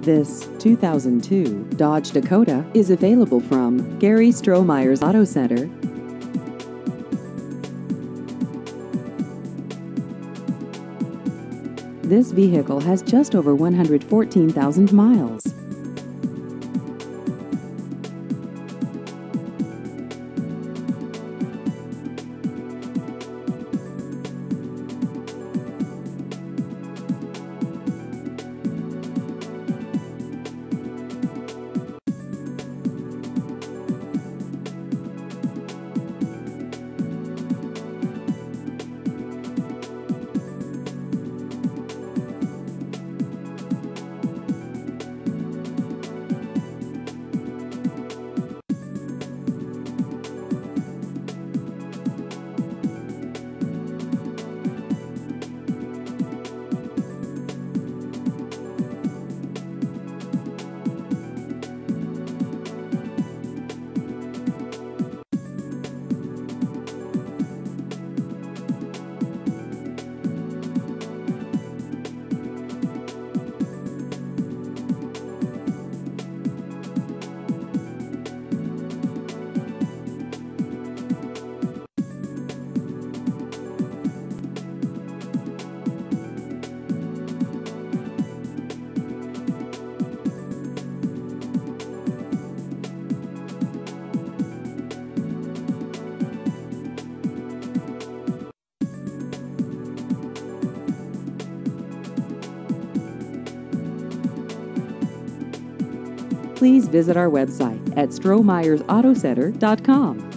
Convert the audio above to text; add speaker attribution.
Speaker 1: This 2002 Dodge Dakota is available from Gary Strohmeyer's Auto Center. This vehicle has just over 114,000 miles. Please visit our website at strohmeyersautocenter.com.